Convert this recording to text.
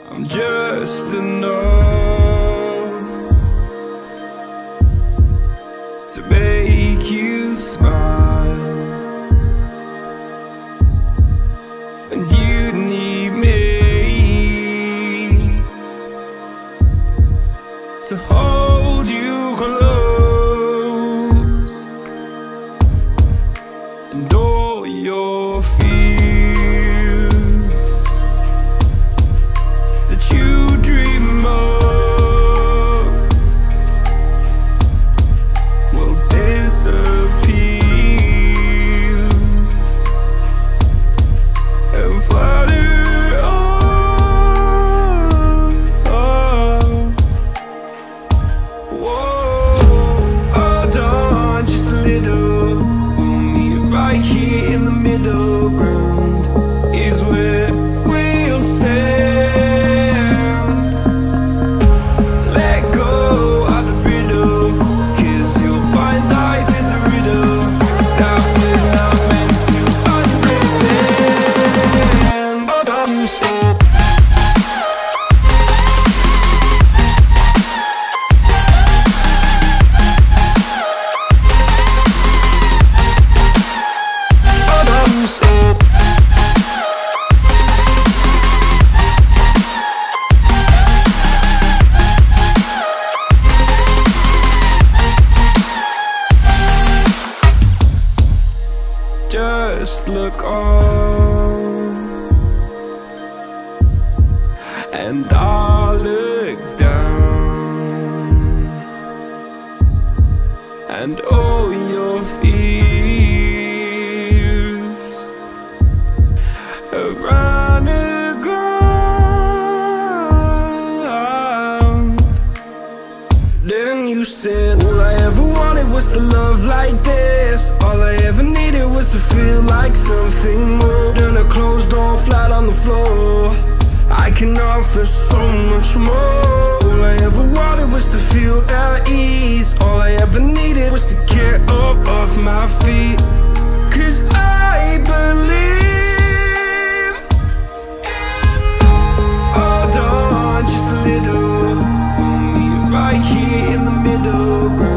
I'm just enough to make you smile, and you need me to hold you close, and all your fears that you dream of will disappear and flutter on. Whoa, hold on just a little. We'll meet right here in the middle ground is where we'll stand. Just look on, and I'll look down, and all your fears have run aground. Then you said, all I ever wanted was to love like this. All I ever needed was to feel like something more than a closed door flat on the floor. I can offer so much more. All I ever wanted was to feel at ease. All I ever needed was to get up off my feet. 'Cause I believe in love. Hold on just a little. We'll meet right here in the middle ground.